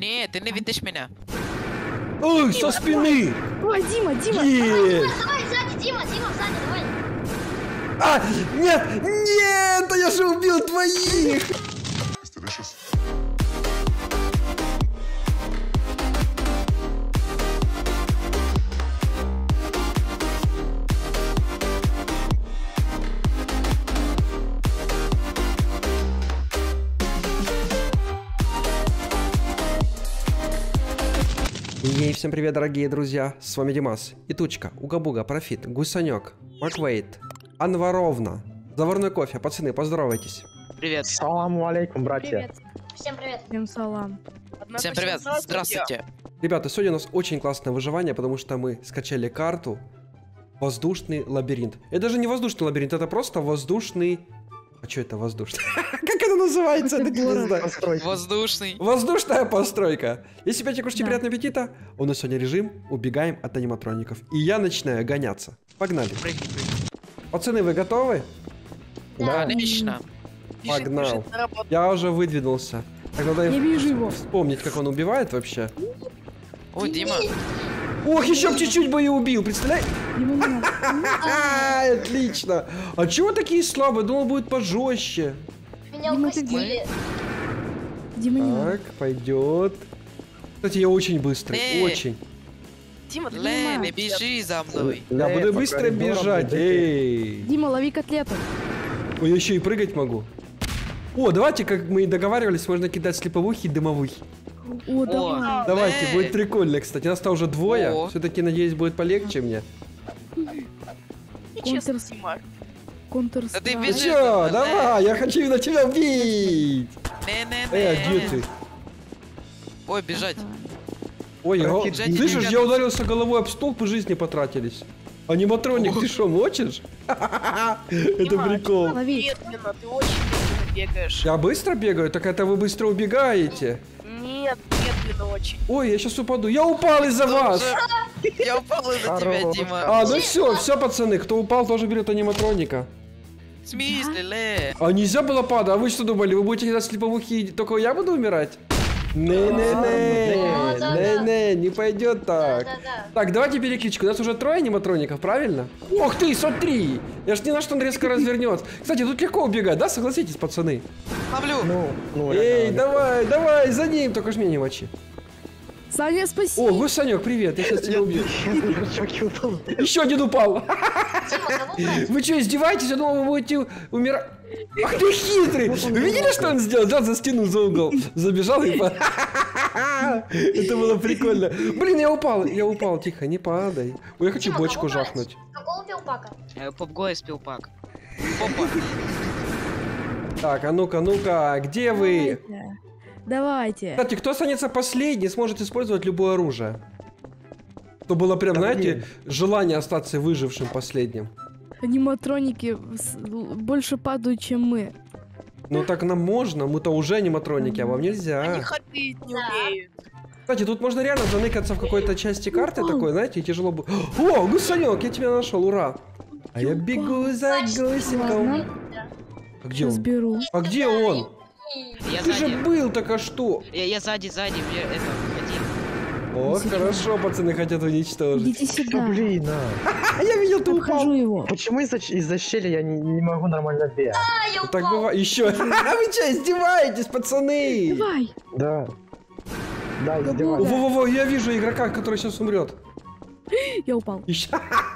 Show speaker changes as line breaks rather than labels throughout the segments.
Нет, ты не видишь меня.
Ой, со спины!
Ой, Дима!
Есть!
Давай сзади, Дима, сзади, давай.
А, нет! Нет! Я же убил твоих! Ей, всем привет, дорогие друзья, с вами Димас, и Тучка, Уга-Буга, Профит, Гусанек, Маквейт, Анваровна, Заварной кофе, пацаны, поздоровайтесь.
Привет.
Саламу алейкум, братья.
Привет. Всем привет.
Всем салам.
Всем привет. Здравствуйте.
Ребята, сегодня у нас очень классное выживание, потому что мы скачали карту «Воздушный лабиринт». Это даже не воздушный лабиринт, это просто воздушный... А что это воздушный? Как это называется? Это не знаю.
Воздушный.
Воздушная постройка. Если опять кушайте, приятного аппетита. У нас сегодня режим «Убегаем от аниматроников». И я начинаю гоняться. Погнали. Пацаны, вы готовы?
Да.
Отлично.
Погнал. Я уже выдвинулся. Так надо
Я вижу его.
вспомнить, как он убивает вообще.
О, Дима.
Ох, еще б чуть-чуть бы и убил, представляешь?
Дима, не надо.
Отлично. А чего такие слабые? Думал, будет пожестче.
Меня
Дима, ты
укусили.
Дима, не надо.
Так, пойдет. Кстати, я очень быстрый, очень.
Дима, не бежи за мной.
Я буду быстро бежать. Эй.
Дима, лови котлету.
Ой, я еще и прыгать могу. О, давайте, как мы и договаривались, можно кидать слеповухи и дымовухи.
О, давай.
Давайте, будет прикольно, кстати. Нас-то уже двое.
О.
Все-таки, надеюсь, будет полегче мне.
Контр.
Да ты
Ну
бежишь.
чё, давай, я хочу на тебя убить. А где
Не-не-не.
ты?
Ой, бежать.
Ой,
Бежать,
слышишь,
бежать.
я ударился головой об столб, и жизни потратились. Аниматроник, ты что, мочишь? Это прикол.
Лови.
Медленно, ты очень медленно бегаешь.
Я быстро бегаю, так это вы быстро убегаете.
Нет, медленно очень.
Ой, я сейчас упаду. Я упал из-за вас.
Я упал из-за тебя, Дима.
А, ну все, пацаны, кто упал, тоже берет аниматроника.
В смысле, Ле?
А нельзя было падать? А вы что думали, вы будете кидать слеповухи, только я буду умирать? Не-не-не, не пойдет так.
Да-да-да.
Так, давайте перекличку. У нас уже трое аниматроников, правильно? Ох ты, смотри! Я ж не знаю, что он резко развернется. Кстати, тут легко убегать, да? Согласитесь, пацаны?
Ловлю.
Эй, давай, за ним, только ж меня не мочи.
Саня, спаси.
О, Гусанек, привет, я сейчас тебя убью. Еще один упал.
Дима, кого брать?
Вы что, издеваетесь? Я думал, вы будете умирать. Ах ты хитрый! Вы видели, что он сделал? Да, за стену, за угол. Забежал и... Это было прикольно. Блин, я упал, тихо, не падай. Ой, я хочу
Дима,
бочку
кого брать?
жахнуть.
Какого пилпака?
Попгой спилпак. Опа.
Так, а ну-ка, где вы?
Давайте.
Кстати, кто останется последний, сможет использовать любое оружие. То было прям, знаете, желание остаться выжившим последним.
Аниматроники больше падают, чем мы.
Ну так нам можно, мы-то уже аниматроники, а вам
Они
нельзя.
ходить не
Да.
умеют.
Кстати, тут можно реально заныкаться в какой-то части карты такой, знаете, и тяжело будет. О, Гусанек, я тебя нашел, ура! А я бегу за гусиком.
Ладно,
А где он?
разберу.
А где он?
Я
Ты же
сзади.
был, так а что?
Я сзади, мне это, один.
О, хорошо, пацаны хотят уничтожить.
Идите сюда.
Блин,
А я видел, ты
Обхожу
упал.
его.
почему из-за щели я не могу нормально бегать?
А, я
Так
упал.
бывает. Еще. А вы что, издеваетесь, пацаны?
Давай.
Да. Да, издеваюсь.
Во-во-во, я вижу игрока, который сейчас умрет.
Я упал.
Еще.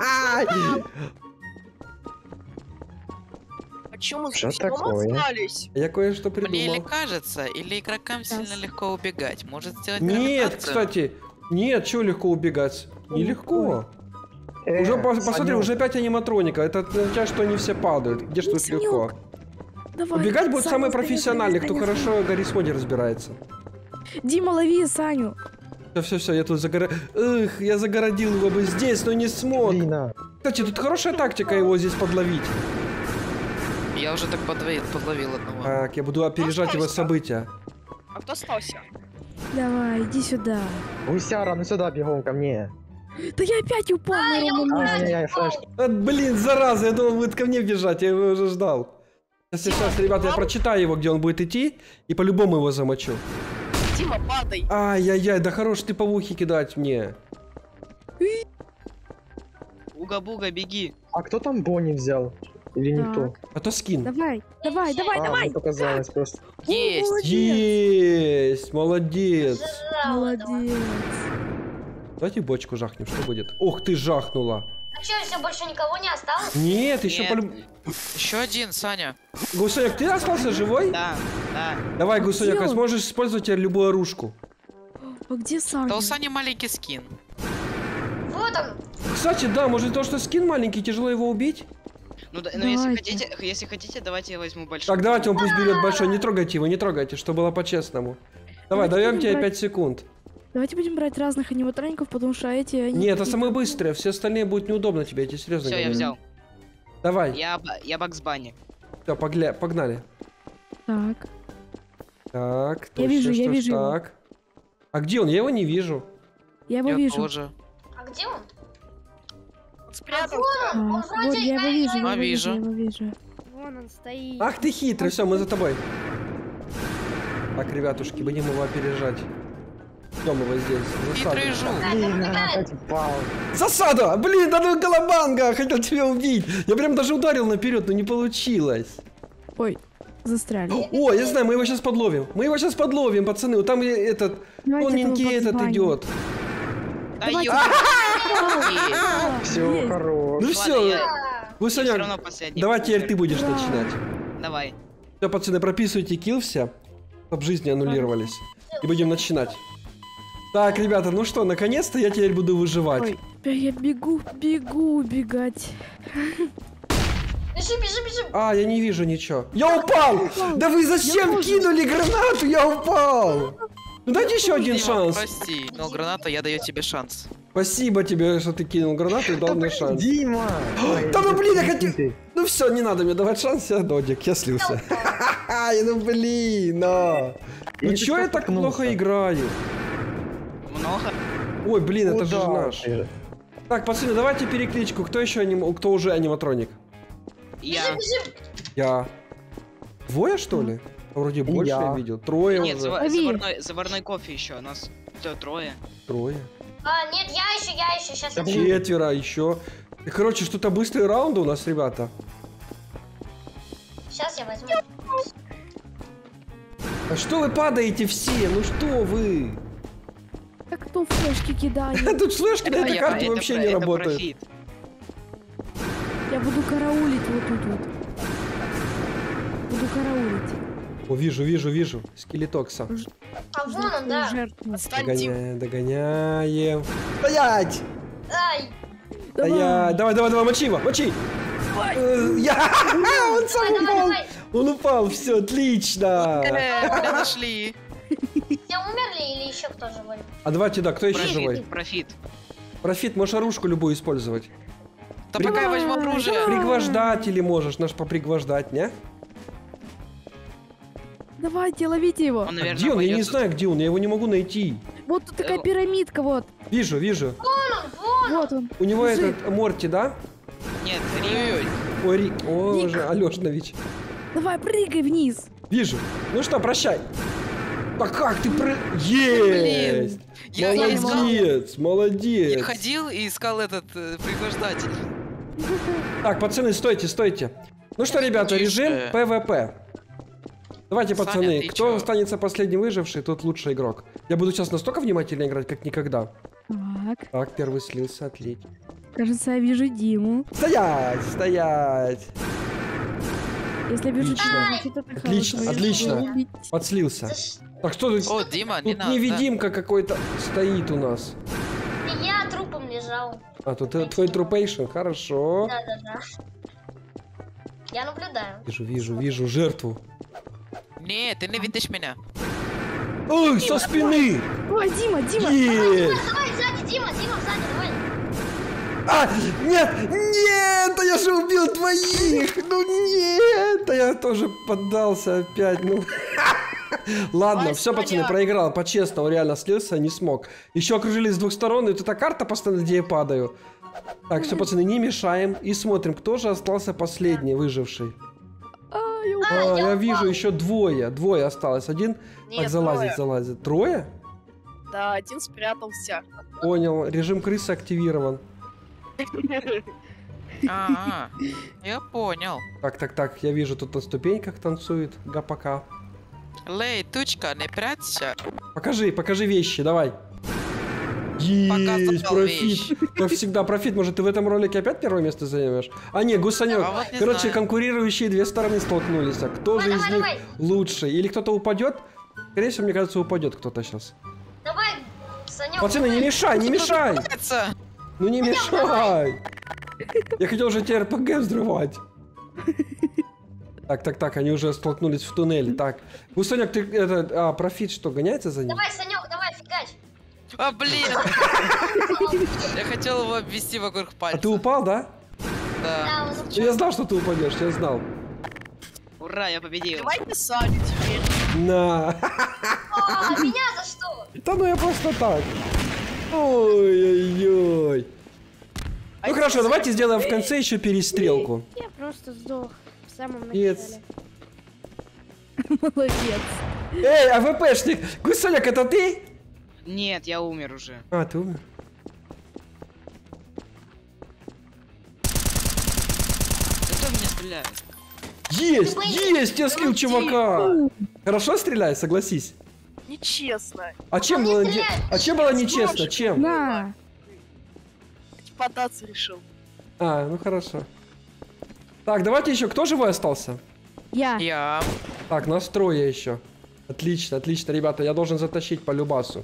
Почему мы
Что
все
такое?
остались?
Я кое-что
Мне или
придумал.
кажется, или игрокам сильно легко убегать? Может сделать
Нет,
гравитацию?
кстати, нет, что легко убегать? Нелегко. Уже посмотри,
Санёк,
уже 5 аниматроника. Это означает, что они все падают. Где ж тут
Санёк,
легко?
Давай.
Убегать будет
Саня,
самый
Саня,
профессиональный, кто
Саня,
хорошо в Гаррисмоде разбирается.
Саня. Дима, лови Саню.
Все, я тут Эх, я загородил его бы здесь, но не смог.
блин, а.
Кстати, тут хорошая тактика его здесь подловить.
Я уже так подловил одного.
Так, я буду опережать его события.
А кто остался?
Давай, иди сюда.
Гусяра, ну сюда бегом ко мне.
Да я опять упал на
я
ровном
упал.
месте.
Ай-яй-яй, флеш.
Блин, зараза, я думал, будет ко мне бежать, я его уже ждал. Сейчас, ребята, я прочитаю его, где он будет идти, и по-любому его замочу.
Дима, падай.
Ай-яй-яй, да хорош ты павухи кидать мне.
Уга-буга, беги.
А кто там Бонни взял? Или не то?
Так.
А то скин.
Давай, давай, давай,
А,
давай.
мне показалось просто.
Есть.
Молодец.
Есть, молодец.
Молодец.
Давайте бочку жахнем, что будет? Ох, ты жахнула.
А что, все больше никого не осталось?
Нет, еще
Нет.
полюб...
Еще один, Саня.
Гусоняк, ты остался живой?
Да, да.
Давай, Гусоняк,
где
а
он?
сможешь использовать теперь любую оружку.
А где Саня?
Да у Сани маленький скин.
Вот он.
Кстати, да, может то, что скин маленький, тяжело его убить?
Ну, да, ну если
Давайте.
хотите, давайте я возьму большой.
Так, давайте, он пусть берет большой, не трогайте его, не трогайте, чтобы было по-честному. Давай,
Давайте
даем
будем
тебе
брать-
5 секунд.
Давайте будем брать разных аниматроников, потому что эти... они
Нет, это
какие-то-
самые быстрые, все остальные будут неудобно тебе, я тебе серьезно
Все, я
говорю.
взял.
Давай,
Я Бакс Банни.
все, погнали.
Так,
Так,
Я вижу,
точно,
я
что ж
вижу его.
так. А где он? Я его не вижу.
я его
Я
вижу.
тоже.
А где он?
Спрятал.
Он
Вот,
вроде...
я его вижу, я
А,
его вижу,
вижу.
я его вижу.
Вон он стоит.
Ах ты хитрый, все, мы за тобой. Так, ребятушки, будем его опережать. Ждем его здесь.
Хитрый жук.
Блин, опять упал.
Засада! Блин, да ну колобанга! Хотел тебя убить! Я прям даже ударил наперед, но не получилось.
Ой, застряли.
О, я знаю, мы его сейчас подловим. Мы его сейчас подловим, пацаны. Вот там этот
Давайте
тоненький
этого
этот
Бакс
идет.
Да,
Давайте.
ё-
Все, хорош.
Ну
Ладно,
все,
я
вы,
все
Саня,
равно последний.
давай теперь ты будешь
Ура.
начинать.
Давай.
Все, пацаны, прописывайте килл все, чтобы жизни аннулировались. И будем начинать. Так, ребята, ну что, наконец-то я теперь буду выживать.
Ой, я бегу убегать.
Бежи, бежи, бежи.
А, я не вижу ничего. Я упал! Да вы зачем
тоже.
кинули гранату? Я упал! Ну дайте еще один
Дима,
шанс.
прости, но граната, я даю тебе шанс.
Спасибо тебе, что ты кинул гранату и дал мне шанс.
Дима! Ой,
Да ну блин, я
ты-
хотел...
ты.
Ну все, не надо мне давать шанс, я додик, я слился. Ха-ха, ну блин, ну. Ну
Я
чё я
сейчас
так плохо
споткнулся.
играю?
Много?
Ой, блин, это же
Куда
наш.
ты?
Так, пацаны, давайте перекличку. Кто еще кто уже аниматроник?
Я.
Бежи.
Я. Двое, что ли? Вроде больше я
я.
видел. Трое
Нет,
уже.
Лови.
заварной кофе еще. Нас все трое.
Трое.
А, нет, я еще, сейчас.
Да
Четверо еще. И, короче, что-то быстрые раунды у нас, ребята.
Сейчас я возьму.
А что вы падаете все? Ну что вы?
Так кто флешки кидает?
Тут флешки на этой
я-
карте
Это
вообще
про-
не
это
работают.
профит.
Я буду караулить вот тут вот. Буду караулить.
О, вижу. Скелетокса.
А вон он, да.
Жертву.
Отстань, Дим.
Догоняем. Стоять!
Ай,
Стоять! Давай, мочи его, мочи! Он сам
давай,
упал!
давай.
Он упал, все, отлично!
Меня нашли.
Все умерли или еще кто живой?
А давайте, да, кто еще живой?
Профит.
Профит, можешь оружку любую использовать.
Да пока я возьму оружие.
Пригвождать можешь наш попригвождать, не?
Давайте, ловите его.
Он,
А
наверное,
где он? Я не
пойдет.
знаю, где он, я его не могу найти.
Вот тут такая пирамидка, вот.
Вижу.
Вот он.
У него
Лежит.
этот Морти, да?
Нет,
Ой-ой-ой.
Ой, о,
Ник.
же, Алешнович.
Давай, прыгай вниз.
Вижу. Ну что, прощай. Да как ты Есть!
Я искал,
Молодец,
я
молодец.
ходил и искал этот пригвождатель.
Так, пацаны, стойте. Ну что, ребята,
Тише.
режим ПВП. Давайте,
Саня,
пацаны,
ты
кто
чё?
останется последний выживший, тот лучший игрок. Я буду сейчас настолько внимательно играть, как никогда.
Так,
Так, первый слился, отлично.
кажется, я вижу Диму.
Стоять!
Если я вижу
Отлично.
Диму, значит, это
Отлично,
хорошо.
отлично.
Я убить.
Подслился. Так, что тут?
О, Дима, не
Тут
надо.
невидимка какой-то стоит у нас.
Я трупом лежал.
А, тут твой трупейшн, хорошо.
Да. Я наблюдаю.
Вижу жертву.
Нет, ты не видишь меня.
Ой, со спины!
Ой, Дима.
Есть!
Давай, сзади, Дима, сзади, давай.
А, нет, да я же убил двоих! Ну нет, да я тоже поддался опять, ну... Ладно,
Давай,
все, пацаны,
Саня.
проиграл, по-честному, реально слился, не смог. Еще окружили с двух сторон, и вот эта карта постоянно, где я падаю. Так, все, пацаны, не мешаем и смотрим, кто же остался последний выживший.
А, я
А, я вижу,
упал.
еще двое осталось. Один
Нет,
так залазит,
трое.
залазит. Трое?
Да, один спрятался.
Понял, режим крысы активирован.
А, я понял.
Так, я вижу, тут на ступеньках танцует ГПК.
Лей, тучка, не прячься.
Покажи вещи, давай. Есть,
Показал
профит.
вещь.
Как всегда, профит. Может, ты в этом ролике опять первое место займешь? А не, Гусанек.
А вот не
Короче,
знаю.
конкурирующие две стороны столкнулись. А кто же из них
Давай.
лучше? Или кто-то упадет? Скорее всего, мне кажется, упадет кто-то сейчас.
Давай, Санек.
Пацаны, не мешай, не мешай!
Прячься.
Ну не мешай! Я хотел уже тебе РПГ взрывать. Так, они уже столкнулись в туннеле. Так, Гусанек, ты это, профит что, гоняется за ним?
Давай, Санек, давай, фигач.
А, блин. Я хотел его обвести вокруг
А
пальца.
ты упал, да?
Да.
Да, он упал.
Я знал, что ты упадешь, я знал.
Ура, я победил.
Давайте Саню теперь.
На.
А, меня за что?
Да ну я просто так. Ой-ой-ой. Ну хорошо, давайте сделаем в конце еще перестрелку.
Я просто сдох в самом
Молодец.
начале. Молодец.
Эй, АВПшник! Гусаняк, это ты?
Нет, я умер уже.
А, ты умер.
Кто меня стреляет?
Есть, я слил чувака. Хорошо стреляй, согласись.
Нечестно.
А чем было, нечестно? Чем?
На.
Податься решил.
А, ну хорошо. Так, давайте еще, кто живой остался?
Я.
Так, нас трое еще. Отлично, ребята, я должен затащить по любасу.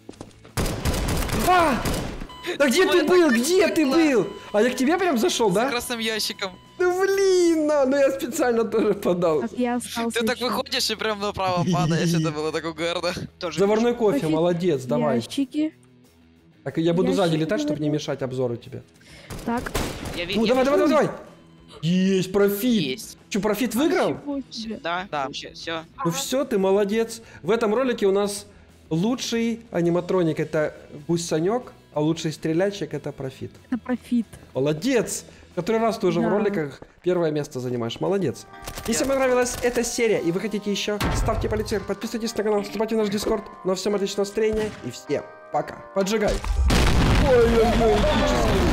А! Да где ты был? Где ты был? А я к тебе прям зашел,
С
да?
красным ящиком.
Ну блин, ну я специально тоже подал.
Так я остался
Ты так
еще.
выходишь и прям направо падаешь. Это было так угарно.
Тоже
Заварной кофе,
Профит.
молодец, давай.
Ящики.
Так, я буду сзади
Ящики
летать, чтобы не
говорю.
мешать обзору тебе.
Так.
Я
Ну, давай. Есть, профит.
Есть.
Че, профит выиграл?
Ничего себе.
Да,
Да.
все.
Ну все, ты молодец. В этом ролике у нас лучший аниматроник это Гусанек, а лучший стреляльщик это профит.
Это профит.
Молодец! Который раз ты уже в
Да.
роликах первое место занимаешь. Молодец. Если вам понравилась эта серия и вы хотите еще, ставьте палец вверх, подписывайтесь на канал, вступайте в наш дискорд. Ну а всем отличного настроения и всем пока. Поджигай! Ой-ой-ой, эпический